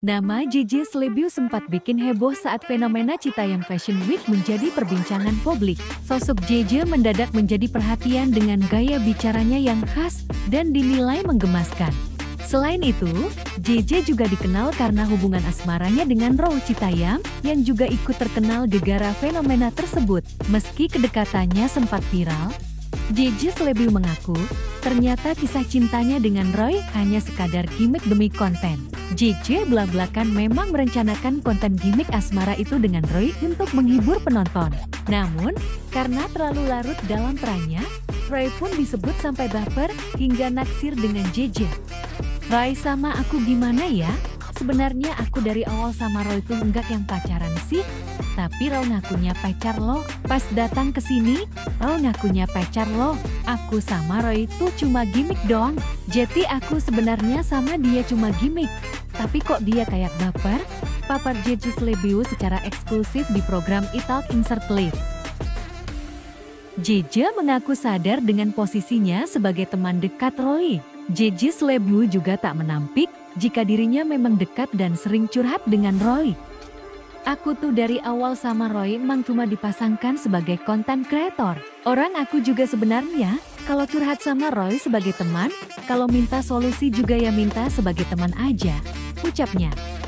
Nama JJ Selebiu sempat bikin heboh saat fenomena Citayam Fashion Week menjadi perbincangan publik. Sosok JJ mendadak menjadi perhatian dengan gaya bicaranya yang khas dan dinilai menggemaskan. Selain itu, JJ juga dikenal karena hubungan asmaranya dengan Row Citayam yang juga ikut terkenal gegara fenomena tersebut. Meski kedekatannya sempat viral, JJ Selebiu mengaku ternyata kisah cintanya dengan Roy hanya sekadar gimmick demi konten. JJ belak-belakan memang merencanakan konten gimmick asmara itu dengan Roy untuk menghibur penonton. Namun, karena terlalu larut dalam perannya, Roy pun disebut sampai baper hingga naksir dengan JJ. "Roy sama aku gimana ya? Sebenarnya aku dari awal sama Roy tuh enggak yang pacaran sih. Tapi Roy ngakunya pacar loh. Pas datang ke sini, Roy ngakunya pacar loh. Aku sama Roy tuh cuma gimmick doang. Jadi aku sebenarnya sama dia cuma gimmick. Tapi kok dia kayak baper?" Papar JJ Selebiu secara eksklusif di program Italk Insert Live. JJ mengaku sadar dengan posisinya sebagai teman dekat Roy. JJ Selebiu juga tak menampik jika dirinya memang dekat dan sering curhat dengan Roy. "Aku tuh dari awal sama Roy emang cuma dipasangkan sebagai konten kreator. Orang aku juga sebenarnya kalau curhat sama Roy sebagai teman, kalau minta solusi juga ya minta sebagai teman aja," ucapnya.